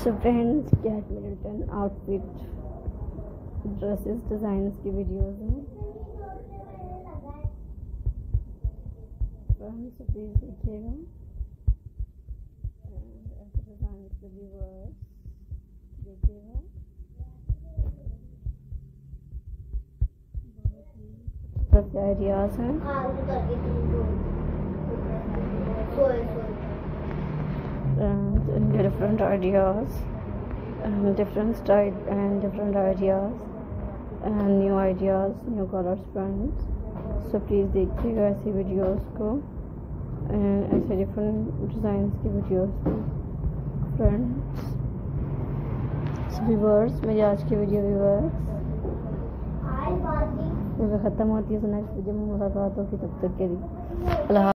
So friends, Kate Middleton outfit dresses designs की videos हैं friends, तो प्लीज़ देखिएगा। ऐसे डिज़ाइन के व्यूअर्स देखिएगा, बहुत ही आइडियाज़ हैं। And different ideas and different style and different ideas and new ideas, new colors friends. So please देखिएगा ऐसी वीडियोस को and ऐसे different designs की वीडियोस को फ्रेंड्स। So viewers, मेरी आज की वीडियो viewers ख़त्म होती है। नेक्स्ट वीडियो में मुलाकात होगी, तब तक के लिए अल्लाह।